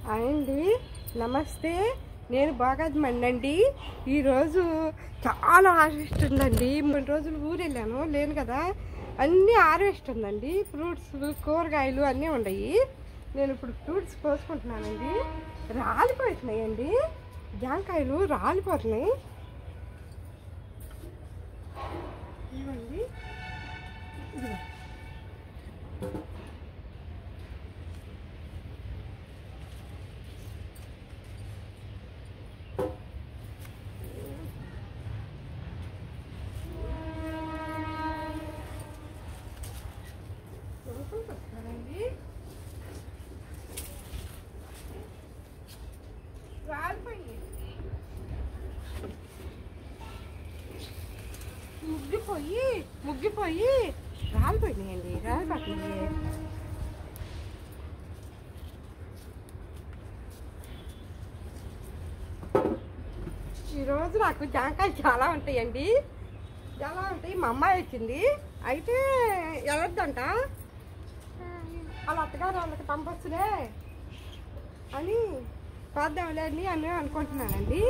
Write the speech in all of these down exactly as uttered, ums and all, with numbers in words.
అండి నమస్తే, నేను బాగామండి. ఈరోజు చాలా హార్వెస్ట్ ఉందండి. మూడు రోజులు ఊరు వెళ్ళాను లేను కదా, అన్నీ హార్వెస్ట్ ఉందండి. ఫ్రూట్స్ కూరగాయలు అన్నీ ఉన్నాయి. నేను ఇప్పుడు ఫ్రూట్స్ కోసుకుంటున్నానండి. రాలిపోతున్నాయండి, జాంకాయలు రాలిపోతున్నాయి. ఇవ్వండి, ముగ్గిపోయి ముగ్గిపోయి రాలిపోయినాయండి, రాలిపోతున్నాయి. ఈరోజు నాకు జాంకాయలు చాలా ఉంటాయండి, చాలా ఉంటాయి. మా అమ్మాయి వచ్చింది, అయితే ఎవరిదంట వాళ్ళ అత్తగారు వాళ్ళకి పంపొచ్చులే అని కోద్దాంలే అని అని అనుకుంటున్నానండి.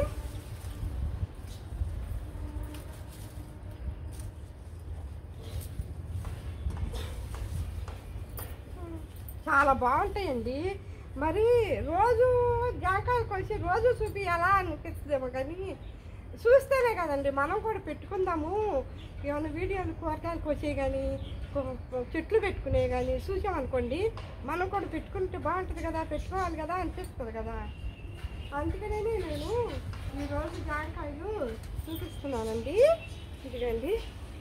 చాలా బాగుంటాయండి. మరి రోజు జాంకాయలు కొలిసి రోజు చూపించాలా అనిపిస్తుందేమో, కానీ చూస్తేనే కదండి మనం కూడా పెట్టుకుందాము. ఏమైనా వీడియోలు కూరగాయలు కోసే కానీ చెట్లు పెట్టుకునే కానీ చూసామనుకోండి, మనం కూడా పెట్టుకుంటే బాగుంటుంది కదా, పెట్టుకోవాలి కదా అనిపిస్తుంది కదా. అందుకనే నేను ఈరోజు జాంకాయలు చూపిస్తున్నానండి. ఇదిగండి,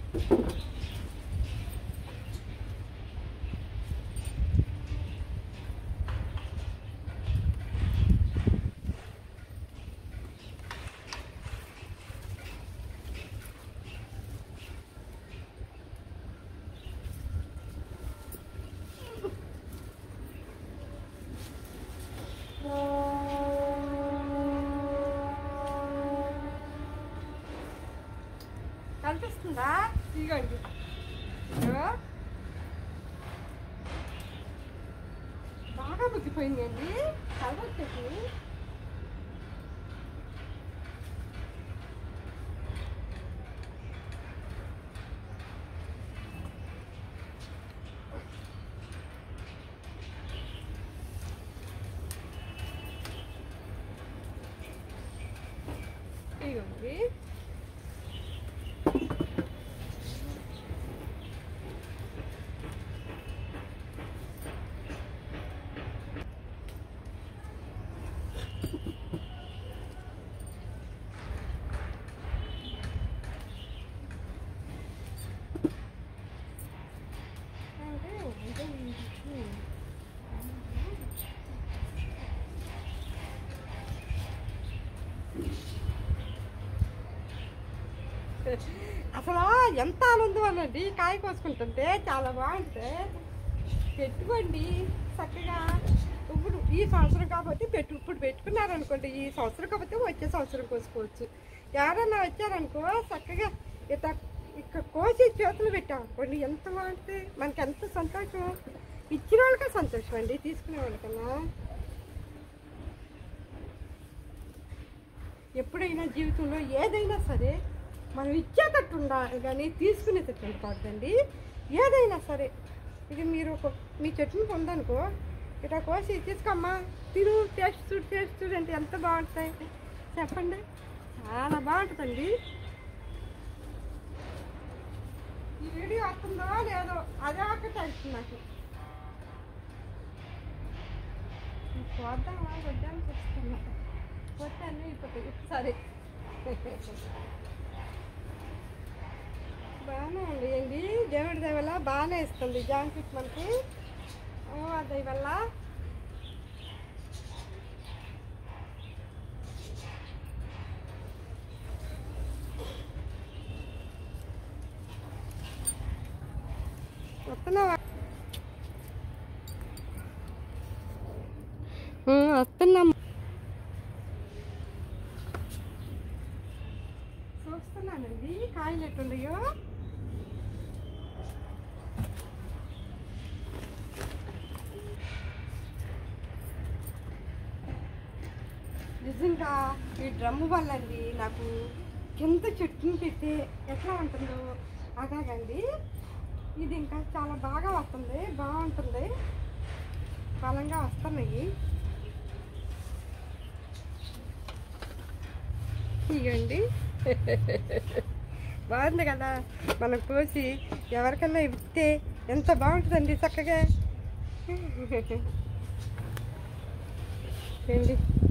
కనిపిస్తుందా? ఇదిగోండి, బాగా ముగ్గిపోయిందండి, కలవచ్చేసి. ఇదిగోండి, అసలు ఎంత ఆనందం అనండి, కాయ కోసుకుంటుంటే చాలా బాగుంటుంది. పెట్టుకోండి చక్కగా. ఇప్పుడు ఈ సంవత్సరం కాబట్టి పెట్టు ఇప్పుడు పెట్టుకున్నారనుకోండి, ఈ సంవత్సరం కాబట్టి వచ్చే సంవత్సరం కోసుకోవచ్చు. ఎవరన్నా వచ్చారనుకో చక్కగా ఇట ఇక్కడ కోసి చేతులు పెట్టామనుకోండి, ఎంత బాగుంటుంది, మనకి ఎంత సంతోషం. ఇచ్చిన వాళ్ళకే సంతోషం అండి, తీసుకునే వాళ్ళకన్నా. ఎప్పుడైనా జీవితంలో ఏదైనా సరే మనం ఇచ్చేటట్టు ఉండాలి కానీ తీసుకునేటట్టు ఉండకూడదండి. ఏదైనా సరే, ఇది మీరు మీ చెట్టుని పొందనుకో, ఇట్లా కోసి తీసుకోమ్మా, తిను, టేస్ట్ చూడు, టేస్ట్ చూడు అంటే ఎంత బాగుంటాయి చెప్పండి. చాలా బాగుంటుందండి. ఈ వీడియో వస్తుందో లేదో అదే ఒక్కటి తెలుస్తుంది నాకు. పోద్దామా వద్దామని చూస్తున్నా, వద్దాను అయిపోతుంది. సరే, బాగానే ఉండేయండి. దేవుడి దయ వల్ల బాగానే ఇస్తుంది జాంకాయ మనకి. దయ వల్ల వస్తున్నావా? వస్తున్నాం, చూస్తున్నానండి కాయలు ఎట్టుండయో. నిజంగా ఈ డ్రమ్ము వల్ల అండి నాకు కింద చెట్టుని పెడితే ఎట్లా ఉంటుందో అలాగండి. ఇది ఇంకా చాలా బాగా వస్తుంది, బాగుంటుంది, బలంగా వస్తున్నాయి. ఇగండి బాగుంది కదా. మనం కోసి ఎవరికన్నా ఇస్తే ఎంత బాగుంటుందండి చక్కగా. ఏంటి